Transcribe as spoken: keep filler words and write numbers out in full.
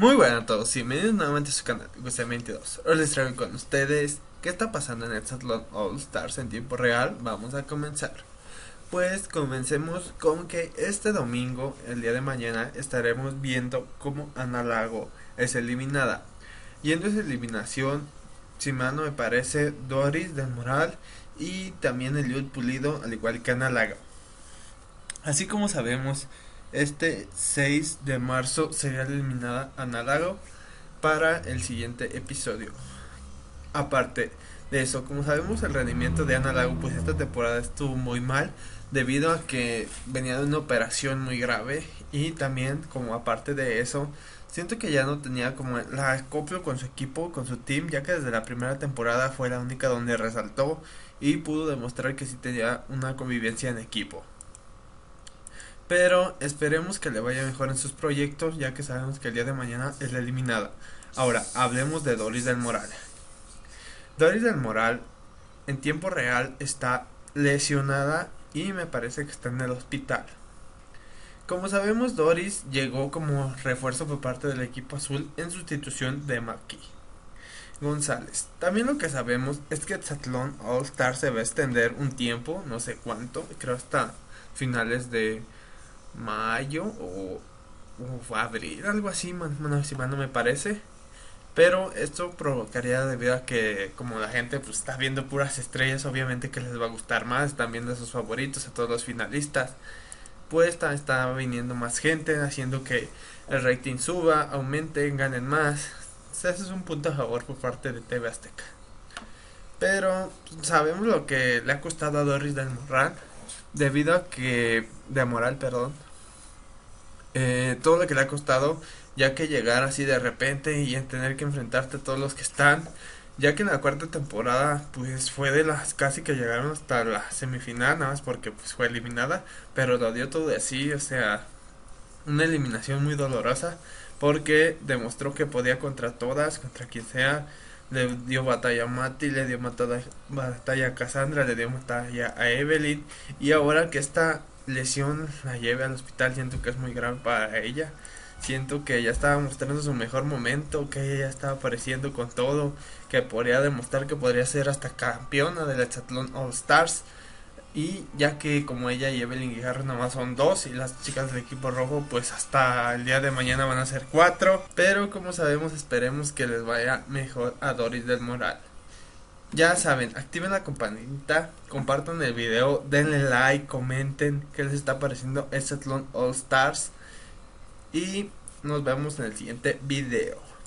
Muy buenas a todos y bienvenidos nuevamente a su canal Gusten veintidós. Hoy les traigo con ustedes qué está pasando en el Hexatlón All Stars en tiempo real. Vamos a comenzar. Pues comencemos con que este domingo, el día de mañana, estaremos viendo cómo Ana Lago es eliminada. Y en esa eliminación, si mal no me parece, Doris del Moral y también Eliud Pulido, al igual que Ana Lago. Así como sabemos, este seis de marzo será eliminada Ana Lago para el siguiente episodio. Aparte de eso, como sabemos, el rendimiento de Ana Lago pues esta temporada estuvo muy mal debido a que venía de una operación muy grave, y también como aparte de eso siento que ya no tenía como la acoplo con su equipo, con su team, ya que desde la primera temporada fue la única donde resaltó y pudo demostrar que sí tenía una convivencia en equipo. Pero esperemos que le vaya mejor en sus proyectos, ya que sabemos que el día de mañana es la eliminada. Ahora, hablemos de Doris del Moral. Doris del Moral en tiempo real está lesionada y me parece que está en el hospital. Como sabemos, Doris llegó como refuerzo por parte del equipo azul en sustitución de Maki González. También lo que sabemos es que Hexatlón All Star se va a extender un tiempo, no sé cuánto, creo hasta finales de mayo o, o abril, algo así, man, man, si mal no me parece. Pero esto provocaría debido a que como la gente pues está viendo puras estrellas, obviamente que les va a gustar más, están viendo a sus favoritos, a todos los finalistas, pues está, está viniendo más gente, haciendo que el rating suba, aumente, ganen más. O sea, ese es un punto a favor por parte de T V Azteca. Pero sabemos lo que le ha costado a Doris del Moral, debido a que de Moral, perdón, eh, todo lo que le ha costado, ya que llegar así de repente y tener que enfrentarte a todos los que están, ya que en la cuarta temporada pues fue de las casi que llegaron hasta la semifinal, nada más porque pues fue eliminada, pero lo dio todo de sí, o sea, una eliminación muy dolorosa, porque demostró que podía contra todas, contra quien sea. Le dio batalla a Mati, le dio batalla, batalla a Cassandra, le dio batalla a Evelyn, y ahora que esta lesión la lleve al hospital siento que es muy grave para ella. Siento que ella estaba mostrando su mejor momento, que ella ya estaba apareciendo con todo, que podría demostrar que podría ser hasta campeona del Hexatlón All Stars. Y ya que como ella y Evelyn Guijarro nomás son dos, y las chicas del equipo rojo pues hasta el día de mañana van a ser cuatro. Pero como sabemos, esperemos que les vaya mejor a Doris del Moral. Ya saben, activen la campanita, compartan el video, denle like, comenten qué les está pareciendo Hexatlón All Stars. Y nos vemos en el siguiente video.